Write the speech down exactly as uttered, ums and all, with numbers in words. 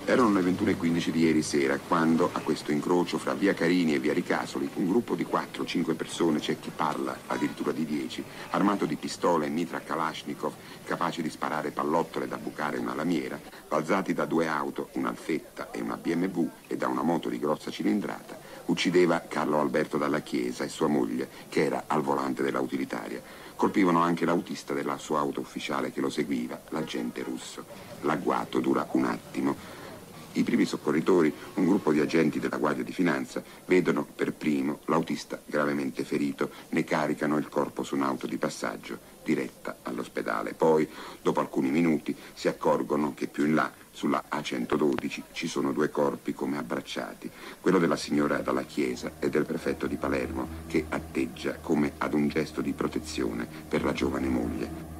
Erano le ventuno e quindici di ieri sera, quando, a questo incrocio fra via Carini e via Ricasoli, un gruppo di quattro cinque persone, c'è chi parla addirittura di dieci, armato di pistole e mitra Kalashnikov, capaci di sparare pallottole da bucare una lamiera, balzati da due auto, una Alfetta e una B M W, e da una moto di grossa cilindrata, uccideva Carlo Alberto Dalla Chiesa e sua moglie, che era al volante della utilitaria. Colpivano anche l'autista della sua auto ufficiale che lo seguiva, l'agente russo. L'agguato dura un attimo. I primi soccorritori, un gruppo di agenti della Guardia di Finanza, vedono per primo l'autista gravemente ferito, ne caricano il corpo su un'auto di passaggio diretta all'ospedale. Poi, dopo alcuni minuti, si accorgono che più in là, sulla A centododici, ci sono due corpi come abbracciati, quello della signora Dalla Chiesa e del prefetto di Palermo, che atteggia come ad un gesto di protezione per la giovane moglie.